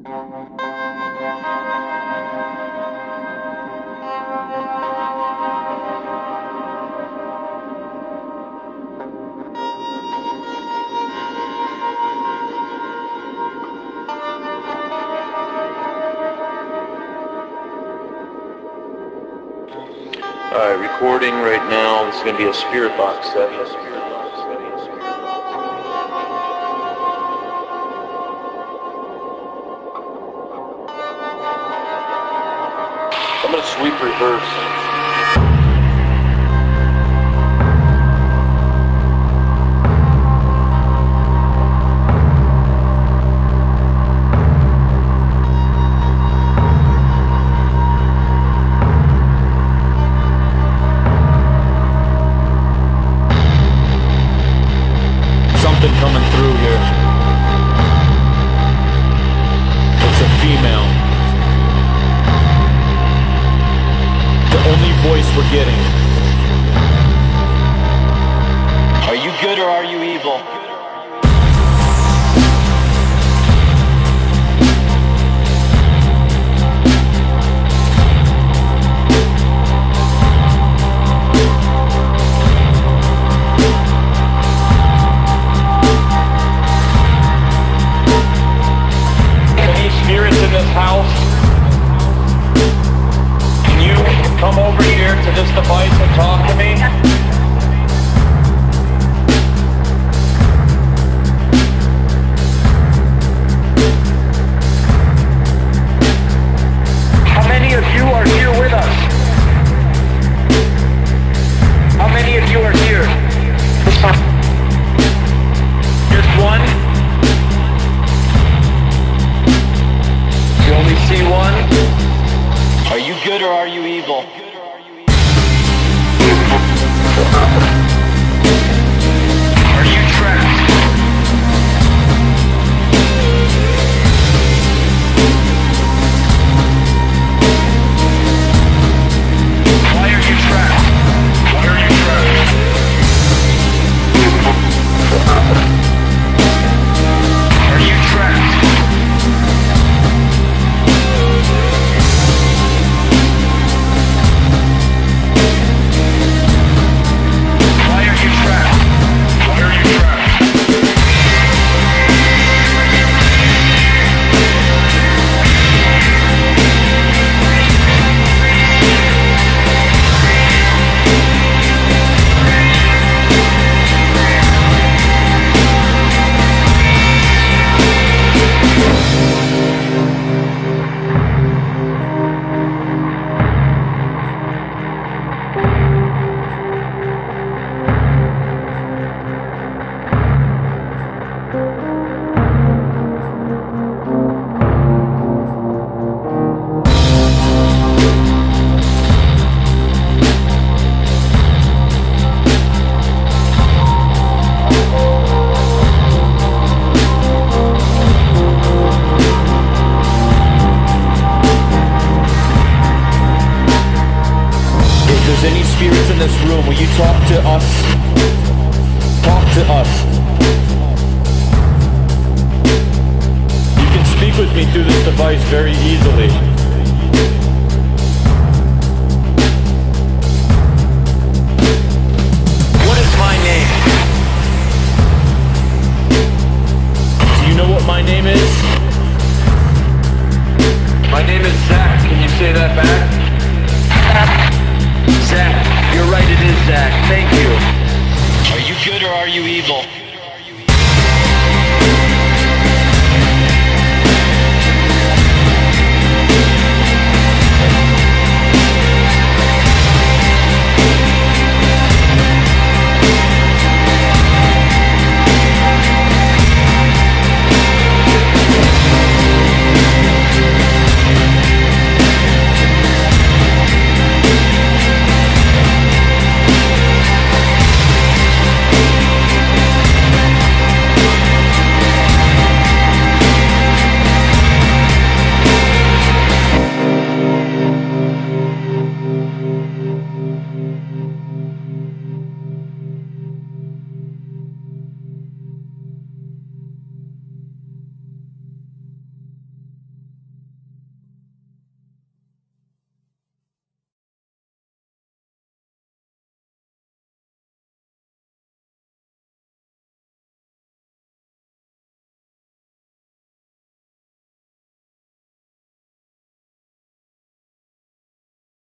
Alright, recording right now. This is going to be a spirit box set. I'm going to sweep reverse. Coming through here. It's a female. The only voice we're getting. Are you good or are you evil? Come over here to this device and talk to me. How many of you are here with us? How many of you are here? Just one? You only see one? Are you good or are you evil? Are you trapped? Why are you trapped? Why are you trapped? Are you trapped? Any spirits in this room, will you talk to us? Talk to us. You can speak with me through this device very easily. What is my name? Do you know what my name is? My name is Zak. Can you say that back? Zak, you're right, it is Zak. Thank you. Are you good or are you evil?